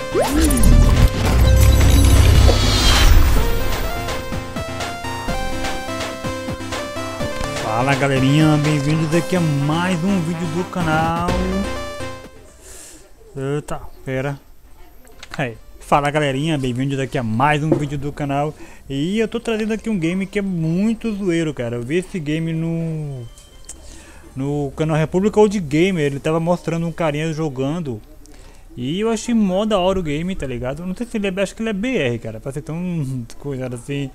Fala galerinha, bem-vindos aqui a mais um vídeo do canal. Eita, pera. Aí. Fala galerinha, bem-vindos aqui a mais um vídeo do canal. E eu tô trazendo aqui um game que é muito zoeiro, cara. Eu vi esse game no canal República Old Gamer. Ele tava mostrando um carinha jogando e eu achei mó da hora o game, tá ligado? Não sei se ele é, acho que ele é BR, cara, pra ser tão coisa assim.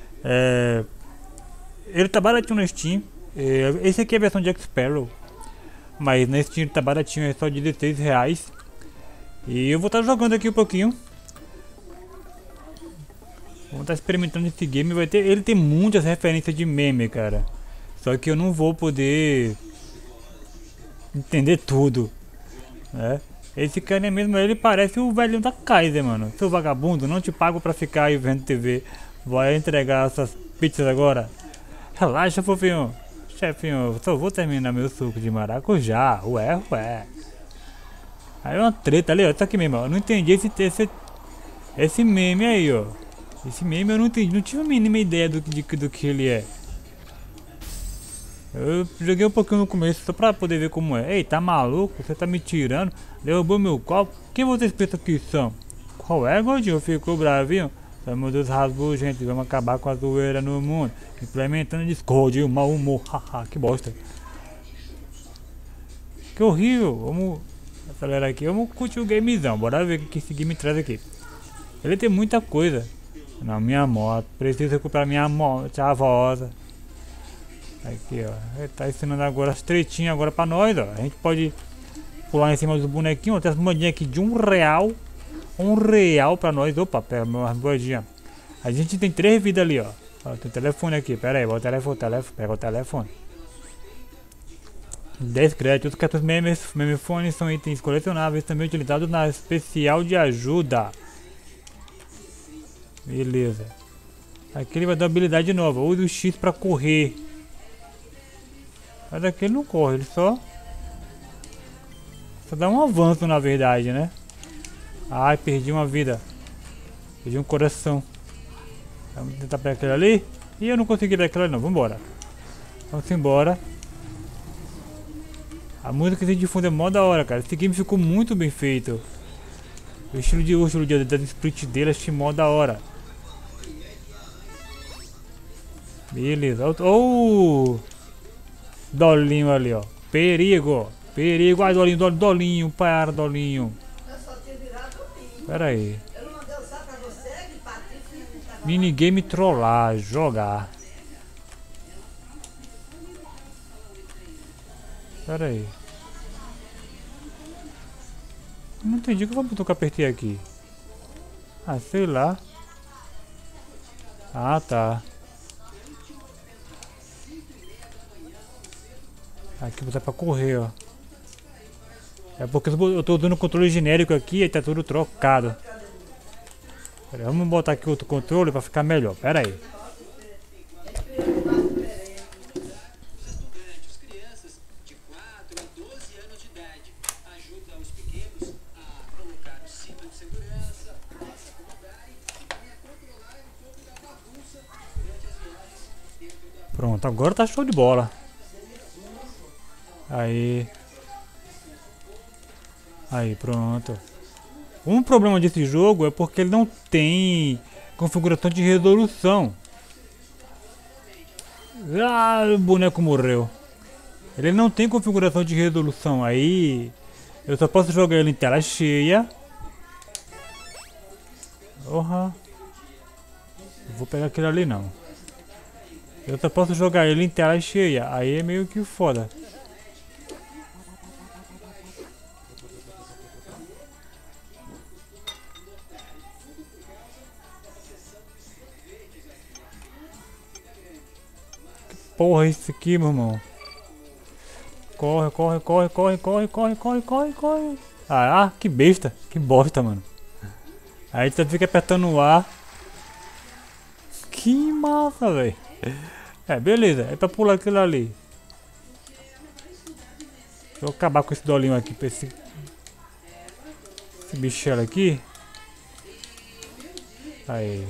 Ele tá baratinho no Steam. Esse aqui é a versão de X-Sparrow, mas na Steam ele tá baratinho, é só R$16. E eu vou estar jogando aqui um pouquinho. Vamos estar experimentando esse game. Ele tem muitas referências de meme, cara. Só que eu não vou poder entender tudo, né? Esse cara mesmo, ele parece o velhinho da Kaiser, mano. Seu vagabundo, não te pago pra ficar aí vendo TV. Vai entregar essas pizzas agora. Relaxa, fofinho. Chefinho, só vou terminar meu suco de maracujá. Ué. Aí uma treta ali, ó. Isso aqui mesmo, ó. Eu não entendi esse meme aí, ó. Esse meme eu não entendi. Não tive a mínima ideia do que ele é. Eu joguei um pouquinho no começo só pra poder ver como é. Ei, tá maluco? Você tá me tirando? Derrubou meu copo? Quem vocês pensam que são? Qual é, gordinho? Ficou bravinho? Somos dos rasgos, gente. Vamos acabar com a zoeira no mundo. Implementando Discord, o mau humor. Haha, que bosta. Que horrível. Vamos acelerar aqui. Vamos curtir o gamezão. Bora ver o que esse game traz aqui. Ele tem muita coisa. Na minha moto. Preciso recuperar minha moto chavosa. Aqui, ó. Ele tá ensinando agora as tretinhas agora pra nós, ó. A gente pode pular em cima dos bonequinhos. Tem as moedinhas aqui de R$1. R$1 pra nós. Opa, pega umas moedinhas. A gente tem 3 vidas ali, ó. Tem telefone aqui. Pera aí, bota o telefone. Pega o telefone. 10 créditos. Os cartões memefones são itens colecionáveis também utilizados na especial de ajuda. Beleza. Aqui ele vai dar habilidade nova. Use o X pra correr. Mas aqui ele não corre, ele só dá um avanço na verdade, né? Ai, perdi uma vida. Perdi um coração. Vamos tentar pegar aquele ali. E eu não consegui pegar aquele ali não, vambora. Vamos embora. A música de fundo é mó da hora, cara. Esse game ficou muito bem feito. O estilo da split dele achei mó da hora. Beleza. Oh! Dolinho ali, ó. Perigo. Ai, Dolinho. Para, Dolinho. Pera aí. Minigame trollar. Jogar. Pera aí. Não entendi o que eu vou apertar aqui. Ah, sei lá. Ah, tá. Aqui botar pra correr, ó. É porque eu tô usando o controle genérico aqui e tá tudo trocado. Pera aí, vamos botar aqui outro controle pra ficar melhor. Pera aí. Pronto, agora tá show de bola. Aí, pronto. Um problema desse jogo é porque ele não tem configuração de resolução. Ah, o boneco morreu. Ele não tem configuração de resolução. Aí eu só posso jogar ele em tela cheia. Não vou pegar aquele ali não. Eu só posso jogar ele em tela cheia. Aí é meio que foda. Porra, isso aqui, meu irmão. Corre. Ah, que besta. Que bosta, mano. Aí tu fica apertando o A. Que massa, velho. Beleza. É pra pular aquilo ali. Deixa eu acabar com esse dolinho aqui. Pra esse bichelo aqui. Aí.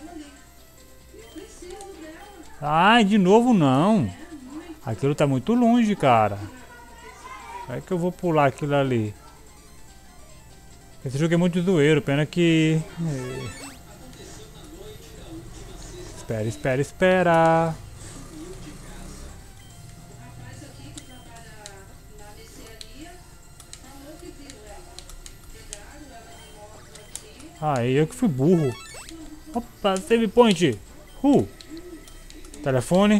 Ai, de novo não. Aquilo tá muito longe, cara. Como é que eu vou pular aquilo ali? Esse jogo é muito zoeiro, pena que... Espera. Aí, eu que fui burro. Opa, save point. Telefone.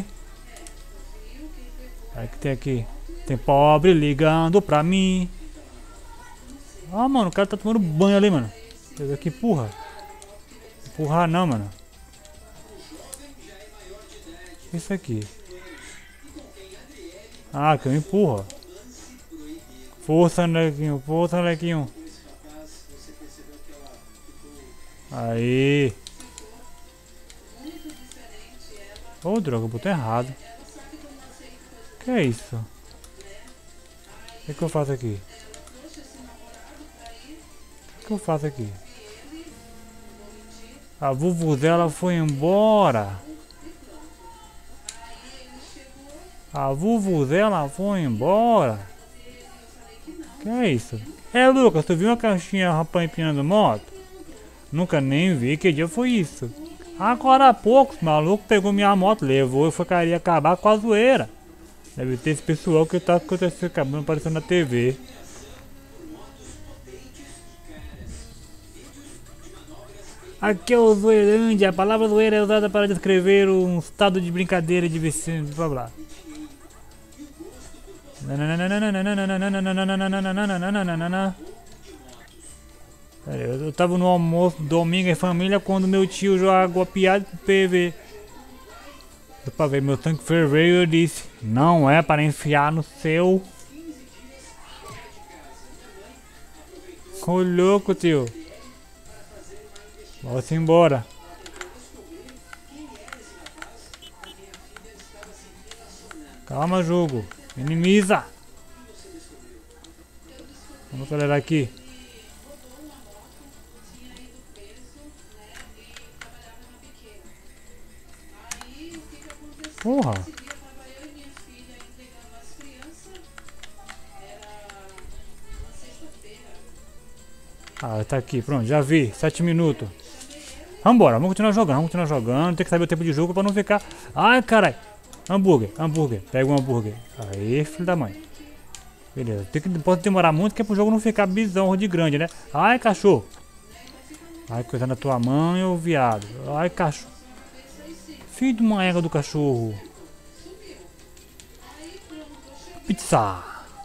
Aí que tem aqui. Tem pobre ligando pra mim. Ah, mano, o cara tá tomando banho ali, mano. Esse aqui empurra. Empurrar não, mano. Isso aqui. Ah, que eu empurro. Força, Nequinho. Força, Nequinho. Aí. Ô, droga, eu botei errado. Que é isso? O que eu faço aqui? O que eu faço aqui? A vuvuzela foi embora. A vuvuzela foi embora. Que é isso? É, Lucas, tu viu uma caixinha rapaz empinando moto? Nunca nem vi, que dia foi isso? Agora há pouco, o maluco pegou minha moto, levou e queria acabar com a zoeira. Deve ter esse pessoal que tá acontecendo, acabando aparecendo na TV. Aqui é o Zoeirândia. A palavra zoeira é usada para descrever um estado de brincadeira, de vicente, blá blá. Eu tava no almoço domingo em família quando meu tio jogou a piada pro PV. Deu pra ver meu tanque ferver e eu disse: não é para enfiar no seu. Ô louco, tio. Vamos embora. Calma, jogo. Minimiza. Vamos acelerar aqui. Porra. Ah, tá aqui, pronto, já vi. 7 minutos. Vambora, vamos continuar jogando. Tem que saber o tempo de jogo pra não ficar... Ai, caralho. Hambúrguer. Pega um hambúrguer. Aí, filho da mãe. Beleza, pode demorar muito que é pro jogo não ficar bizarro de grande, né? Ai, cachorro. Ai, coisa na tua mãe, ô viado. Ai, cachorro. Filho de uma égua do cachorro. Pizza.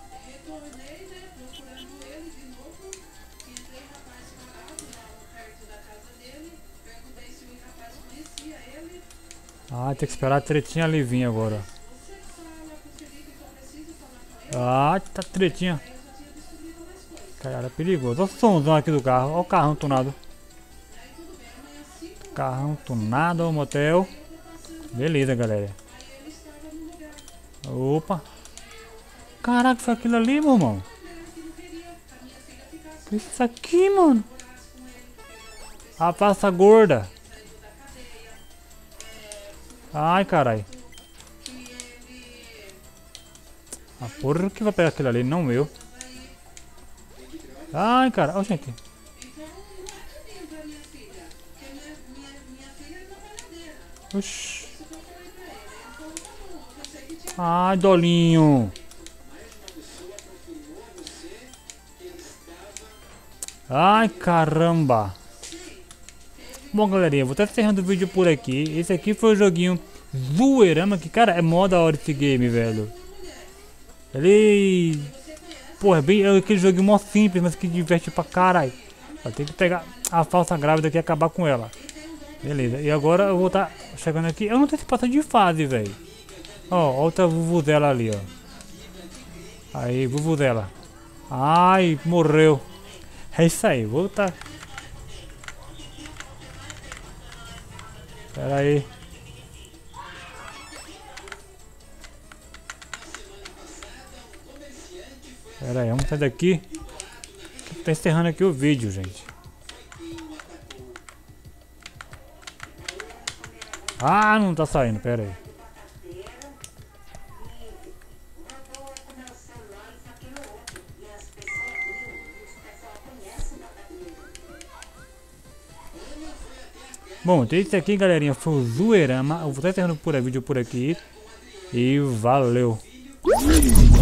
Ah, tem que esperar a tretinha ali vir agora. Ah, tá tretinha. Cara, perigoso. Olha o somzão aqui do carro. Olha o carrão tunado. Carrão tunado, o motel. Beleza, galera. Opa. Caraca, foi aquilo ali, meu irmão. Que isso aqui, mano? A passa gorda. Ai, carai. A porra que vai pegar aquilo ali, não eu. Ai, cara. Olha aqui. Oxi. Ai, dolinho. Ai, caramba. Bom, galerinha, vou estar encerrando o vídeo por aqui. Esse aqui foi o joguinho Zoeirama, que, cara, é mó da hora esse game, velho. Ele... Pô, é bem aquele joguinho mó simples, mas que diverte pra caralho. Vai ter que pegar a falsa grávida aqui e acabar com ela. Beleza, e agora eu vou estar chegando aqui. Eu não sei se passa de fase, velho. Ó, outra vuvuzela ali, ó. Aí, vuvuzela. Ai, morreu. É isso aí, vou estar... Pera aí. Pera aí, vamos sair daqui. Tá encerrando aqui o vídeo, gente. Ah, não tá saindo, pera aí. Bom, então isso aqui, galerinha, foi o Zoeirama. Eu vou estar terminando por vídeo por aqui. E valeu!